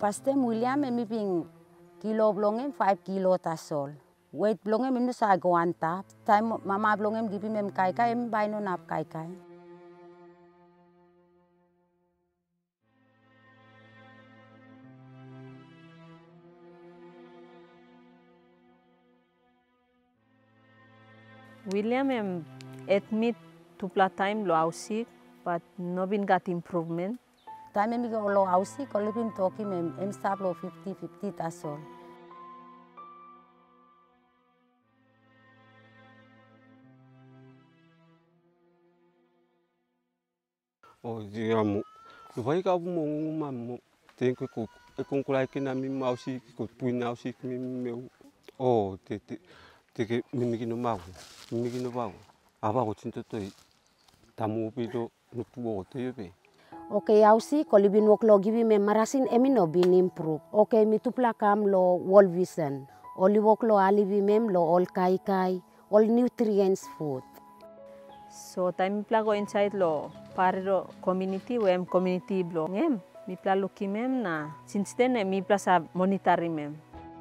Pastem William mi ping kilo blongem 5 kilo tasol. Weight blongem inu sa goanta. Time mama blongem gibi mem kai em bai no nap kai. William admit tupla time lo ausik, but no bin got improvement. Time mi go lo ausik, kalau bin toki em stop lo 50 tasol. Oh, digamos, lo vai ka mo mammo. Tem que concluir que na minha ausik, que puina ausik meu. Oh, te que mimi no mau. Mimi no mau. Aba ko tinto toi. Tamu pido no puo te be. Okay, ausi kalau bin wok lo gibi mem marasin emi no bin improve. Okay, mi tupla kam lo wall vision. Oli wok lo alivi mem lo all kai, all nutrients food. So time mi go inside lo pariro community wem community blo ngem mi pla luki mem na since then mi pla sa monitari mem.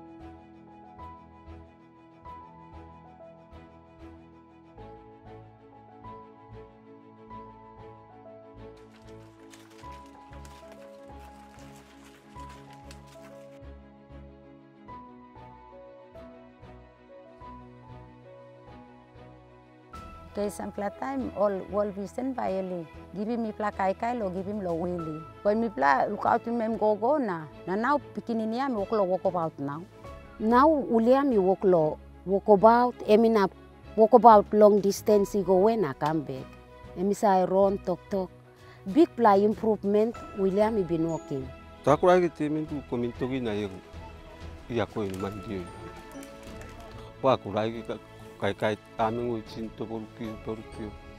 Okay, sampai time all vision baeli. Gibi mi pla kai lo gibi lo wili. Kau mi pla look out mem go na now pikininia mi wok lo walk about now. Now ulia mi walk about emina walk about long distance go when I come back. Emi sa run talk. Big pla improvement William mi been walking. Takura ke temen tu komintori na yego. Iya ko ni mandio. Wa kurai kai amen wo chin to porukio.